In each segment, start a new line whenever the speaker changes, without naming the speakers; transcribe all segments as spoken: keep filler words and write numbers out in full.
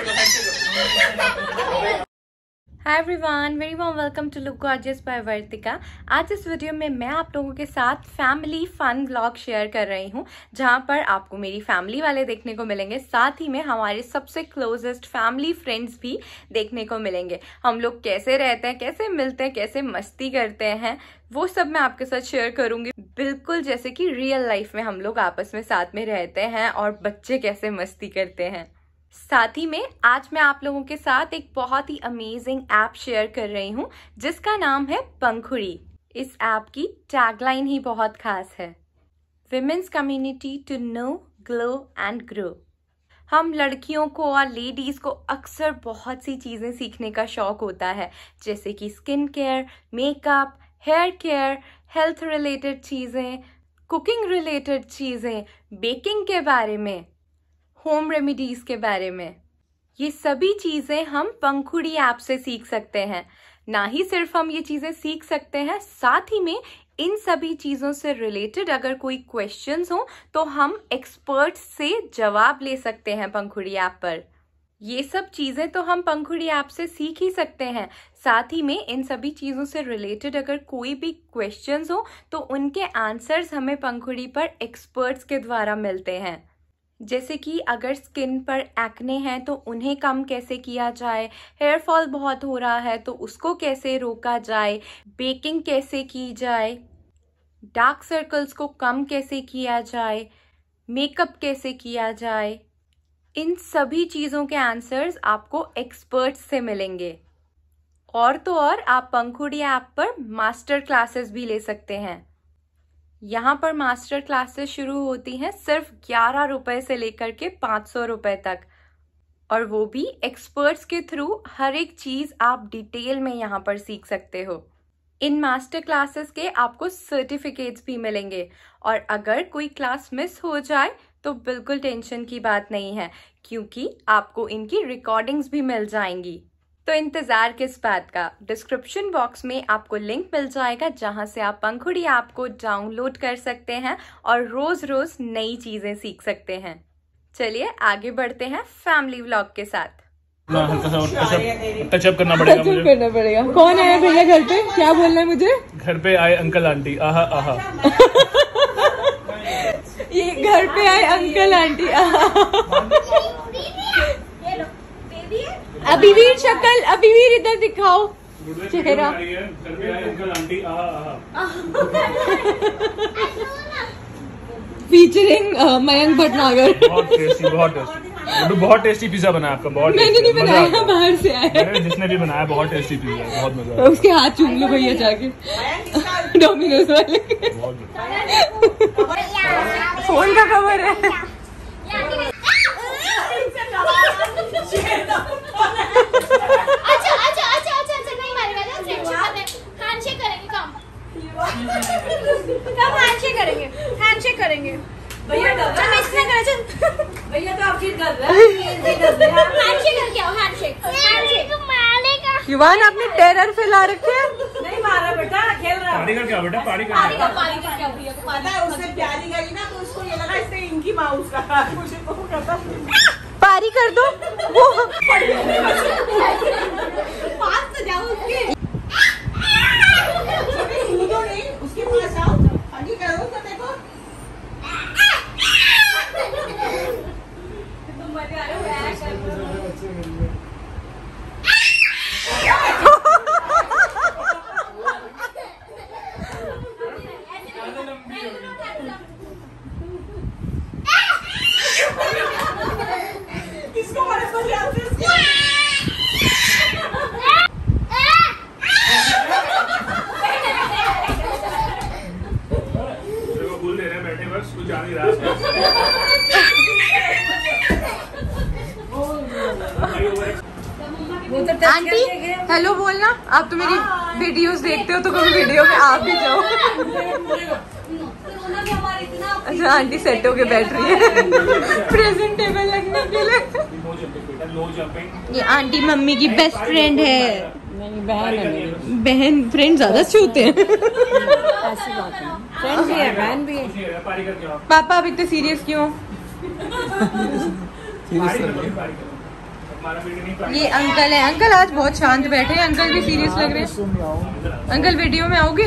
Hi everyone, very warm welcome to look gorgeous by Vartika. आज इस video में मैं आप लोगों के साथ फैमिली फन व्लॉग शेयर कर रही हूँ, जहाँ पर आपको मेरी फैमिली वाले देखने को मिलेंगे, साथ ही में हमारे सबसे क्लोजेस्ट फैमिली फ्रेंड्स भी देखने को मिलेंगे। हम लोग कैसे रहते हैं, कैसे मिलते हैं, कैसे मस्ती करते हैं, वो सब मैं आपके साथ शेयर करूंगी, बिल्कुल जैसे कि रियल लाइफ में हम लोग आपस में साथ में रहते हैं और बच्चे कैसे मस्ती करते हैं। साथ ही में आज मैं आप लोगों के साथ एक बहुत ही अमेजिंग ऐप शेयर कर रही हूँ जिसका नाम है पंखुड़ी। इस ऐप की टैगलाइन ही बहुत खास है, women's community to know, glow and grow. हम लड़कियों को और लेडीज को अक्सर बहुत सी चीजें सीखने का शौक होता है, जैसे कि skin care, makeup, hair care, health related चीजें, कुकिंग रिलेटेड चीजें, बेकिंग के बारे में, होम रेमेडीज के बारे में। ये सभी चीजें हम पंखुड़ी ऐप से सीख सकते हैं। ना ही सिर्फ हम ये चीजें सीख सकते हैं, साथ ही में इन सभी चीजों से रिलेटेड अगर कोई क्वेश्चंस हो तो हम एक्सपर्ट्स से जवाब ले सकते हैं पंखुड़ी ऐप पर। ये सब चीजें तो हम पंखुड़ी ऐप से सीख ही सकते हैं, साथ ही में इन सभी चीजों से रिलेटेड अगर कोई भी क्वेश्चंस हो तो उनके आंसर्स हमें पंखुड़ी पर एक्सपर्ट्स के द्वारा मिलते हैं। जैसे कि अगर स्किन पर एक्ने हैं तो उन्हें कम कैसे किया जाए, हेयर फॉल बहुत हो रहा है तो उसको कैसे रोका जाए, बेकिंग कैसे की जाए, डार्क सर्कल्स को कम कैसे किया जाए, मेकअप कैसे किया जाए, इन सभी चीज़ों के आंसर्स आपको एक्सपर्ट्स से मिलेंगे। और तो और आप पंखुड़ी ऐप पर मास्टर क्लासेस भी ले सकते हैं। यहाँ पर मास्टर क्लासेस शुरू होती हैं सिर्फ ग्यारह रुपए से लेकर के पाँच सौ रुपए तक, और वो भी एक्सपर्ट्स के थ्रू। हर एक चीज़ आप डिटेल में यहाँ पर सीख सकते हो। इन मास्टर क्लासेस के आपको सर्टिफिकेट्स भी मिलेंगे, और अगर कोई क्लास मिस हो जाए तो बिल्कुल टेंशन की बात नहीं है, क्योंकि आपको इनकी रिकॉर्डिंग्स भी मिल जाएंगी। तो इंतजार किस बात का, डिस्क्रिप्शन बॉक्स में आपको लिंक मिल जाएगा जहां से आप पंखुड़ी ऐप को डाउनलोड कर सकते हैं और रोज रोज नई चीजें सीख सकते हैं। चलिए आगे बढ़ते हैं फैमिली व्लॉग के साथ।
टचअप करना पड़ेगा मुझे।
करना पड़ेगा। कौन आया भैया घर पे? क्या बोलना है मुझे?
घर पे आए अंकल आंटी। आहा आहा।
ये घर पे आए अंकल आंटी। अभिवीर शक्ल, अभिवीर इधर दिखाओ चेहरा।
घर पे आए अंकल आंटी। आहा आहा।
फीचरिंग मयंक भटनागर।
बहुत टेस्टी, बहुत टेस्टी। बहुत टेस्टी पिज्जा बनाया आपका। बहुत
मैंने नहीं बनाया, बाहर से आया।
जिसने भी बनाया बहुत टेस्टी पिज्जा, बहुत मजा आया।
उसके हाथ चूम लो भैया जाके, डोमिनोज वाले। फोन का कवर है।
अच्छा अच्छा अच्छा अच्छा अच्छा नहीं मारेगा ना, फ्रेंडशिप हैंडशेक करेंगे। कम कब हैंडशेक करेंगे? हैंडशेक करेंगे भैया। चल इसने करा, चल भैया तो आप चीट कर रहे हैं। हैंडशेक करके आओ, हैंडशेक हैंडशेक मारेगा।
युवान आपने टेरर फैला रखे हैं।
नहीं मारा बेटा, खेल रहा है।
पारी का क्या बेटा? पारी का
पारी का पारी का क्या भैया को पता है, उसने प्यारी करी ना तो उसको ये लगा इससे इनकी माउस का मुझे तो कहता
पारी कर दो वो।
पास तो जाओ उसके। कूदो नहीं, उसके पास आओ, आगे करो तो देखो। तुम मजे आ रहे हो ऐश कर। किसको मारे तो याद से
कुछ जा नहीं रहा।
आंटी हेलो बोलना। आप तो मेरी वीडियोस देखते हो तो कभी वीडियो में आप भी जाओ। अच्छा आंटी सेट होके बैठ रही है प्रेजेंटेबल लगने के लिए। ये आंटी मम्मी की बेस्ट फ्रेंड है।
नहीं बहन है मेरी।
बहन फ्रेंड ज्यादा अच्छे होते हैं।
ऐसी बात है, फ्रेंड भी है बहन भी है।
पापा अब इतने सीरियस क्यों? ये अंकल है, अंकल आज बहुत शांत बैठे हैं, अंकल भी सीरियस लग रहे हैं। अंकल वीडियो में आओगे?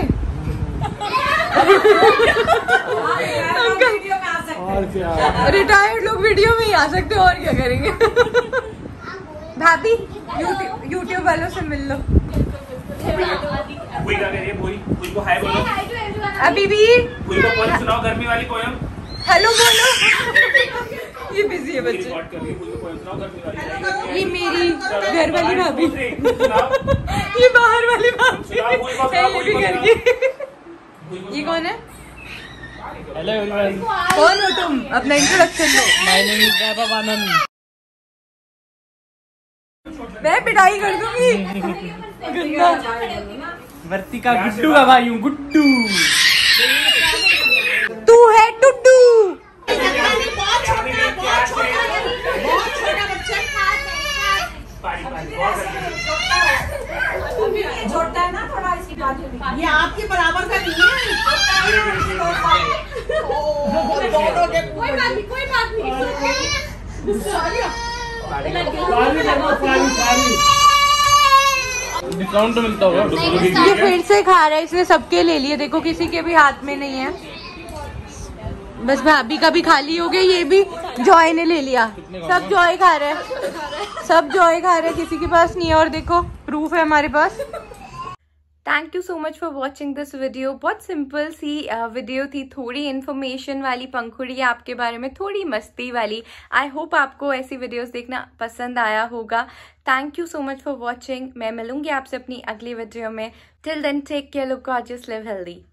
अंकल रिटायर्ड लोग वीडियो में ही आ सकते हैं, और क्या करेंगे। भाभी यूट्यूब यूट्यूब वालों से मिल लो। अभी भी
सुनाओ गर्मी वाली पोयम।
हेलो बोलो। ये बिजी है बच्चे। ये मेरी घर वाली भाभी, ये बाहर वाली भाभी है, ये भी घर की। ये कौन है?
हेलो एवरीवन,
कौन हो तुम? अपना इंट्रोडक्शन दो।
My name is Vaibhav Anand.
मैं पिटाई कर दूंगी।
वर्तिका गुड्डू का भाई हूँ, गुड्डू।
तू है टुड्डू।
छोटा है ना थोड़ा, इसकी बात ये आपके बराबर का नहीं है। कोई बात नहीं, कोई बात नहीं।
डिस्काउंट तो मिलता होगा।
ये फिर से खा रहा है, इसने सबके ले लिए। देखो किसी के भी हाथ में नहीं है, बस भाभी का भी खाली हो गया। ये भी जॉय ने ले लिया। सब जॉय खा रहे हैं, सब जॉय खा रहे हैं, किसी के पास नहीं है। और देखो प्रूफ है हमारे पास।
Thank you so much for watching this video. बहुत सिंपल सी वीडियो थी, थोड़ी इन्फॉर्मेशन वाली, पंखुड़ी आपके बारे में, थोड़ी मस्ती वाली। आई होप आपको ऐसी वीडियोस देखना पसंद आया होगा। Thank you so much for watching. मैं मिलूंगी आपसे अपनी अगली वीडियो में। Till then take care, look gorgeous, live healthy.